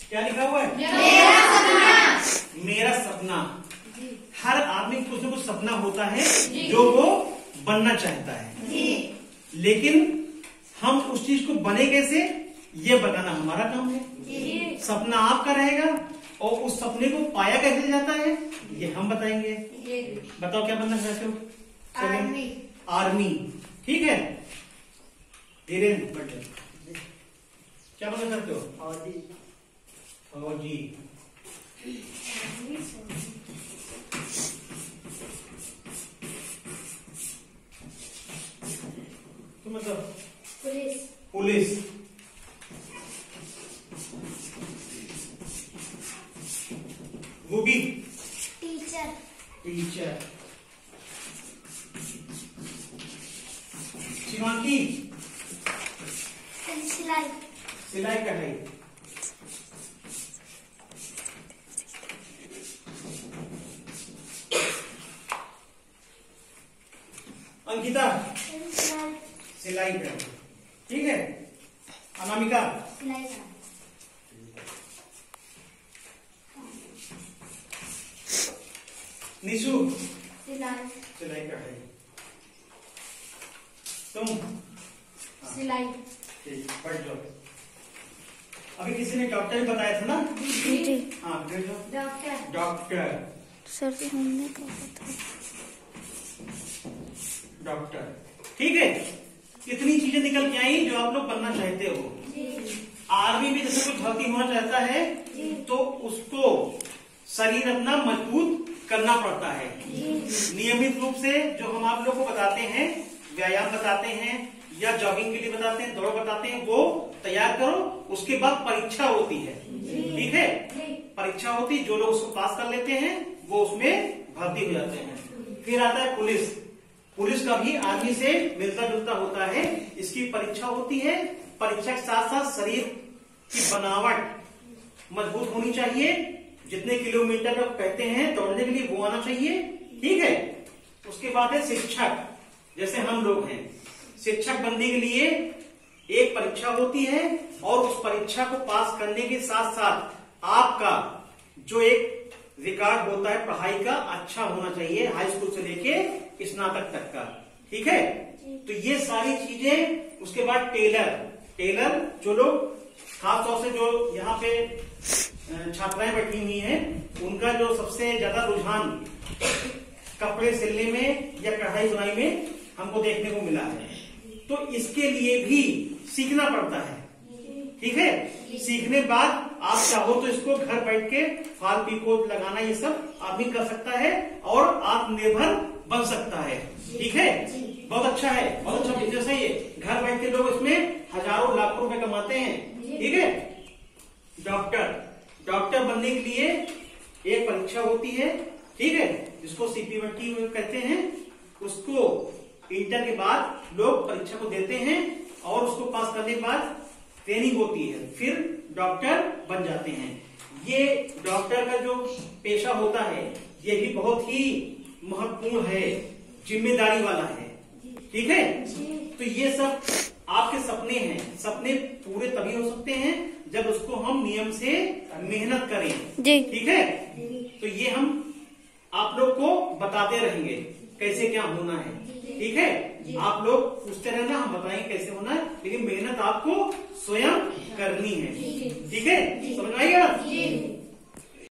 क्या लिखा हुआ है? मेरा सपना। हर आदमी को कुछ न कुछ सपना होता है जो वो बनना चाहता है, लेकिन हम उस चीज को बने कैसे ये बताना हमारा काम है। सपना आपका रहेगा और उस सपने को पाया कैसे जाता है ये हम बताएंगे। बताओ क्या बनना चाहते हो? आर्मी। आर्मी, ठीक है। धीरेन्द्र क्या बनना चाहते हो? फौजी। तो मतलब पुलिस। वो भी टीचर। शिवांकी सिलाई कढ़ाई। अंकिता सिलाई कढ़ाई, ठीक है। अनामिका निशु सिलाई कढ़ाई। तुम सिलाई। ठीक, पढ़ जाओ। अभी किसी ने डॉक्टर बताया था ना? हाँ, डॉक्टर सर से हमने कहा था डॉक्टर, ठीक है। कितनी चीजें निकल के आई जो आप लोग बनना चाहते हो। आर्मी में जैसे कोई भर्ती होना चाहता है तो उसको शरीर अपना मजबूत करना पड़ता है। नियमित रूप से जो हम आप लोग को बताते हैं, व्यायाम बताते हैं या जॉगिंग के लिए बताते हैं, दौड़ बताते हैं, वो तैयार करो। उसके बाद परीक्षा होती है, ठीक है। परीक्षा होती, जो लोग उसको पास कर लेते हैं वो उसमें भर्ती हो जाते हैं। फिर आता है पुलिस। पुलिस का भी आर्मी से मिलता जुलता होता है। इसकी परीक्षा होती है। परीक्षा के साथ साथ शरीर की बनावट मजबूत होनी चाहिए। जितने किलोमीटर का कहते हैं दौड़ने के लिए वो आना चाहिए, ठीक है। उसके बाद है शिक्षक, जैसे हम लोग हैं। शिक्षक बनने के लिए एक परीक्षा होती है और उस परीक्षा को पास करने के साथ साथ आपका जो एक रिकॉर्ड होता है पढ़ाई का अच्छा होना चाहिए, हाई स्कूल से लेके स्नातक तक का, ठीक है। तो ये सारी चीजें। उसके बाद टेलर जो लोग खासतौर से जो यहाँ पे छात्राएं बैठी हुई हैं, उनका जो सबसे ज्यादा रुझान कपड़े सिलने में या कढ़ाई बुनाई में हमको देखने को मिला है। तो इसके लिए भी सीखना पड़ता है, ठीक है। सीखने बाद आप चाहो तो इसको घर बैठ के फाल पीको लगाना ये सब आदमी कर सकता है और आत्मनिर्भर बन सकता है, ठीक है। बहुत अच्छा है, बहुत अच्छा बिजनेस है ये। घर बैठ के लोग इसमें हजारों लाखों रुपए कमाते हैं, ठीक है। डॉक्टर बनने के लिए एक परीक्षा होती है, ठीक है, जिसको CPMT कहते हैं। उसको इंटर के बाद लोग परीक्षा को देते हैं और उसको पास करने के बाद ट्रेनिंग होती है, फिर डॉक्टर बन जाते हैं। ये डॉक्टर का जो पेशा होता है ये भी बहुत ही महत्वपूर्ण है, जिम्मेदारी वाला है, ठीक है। तो ये सब आपके सपने हैं। सपने पूरे तभी हो सकते हैं जब उसको हम नियम से मेहनत करें, ठीक है। तो ये हम आप लोग को बताते रहेंगे कैसे क्या होना है, ठीक है। आप लोग पूछते रहना, हम बताएंगे कैसे होना है, लेकिन मेहनत आपको स्वयं करनी है, ठीक है। समझ आएगा?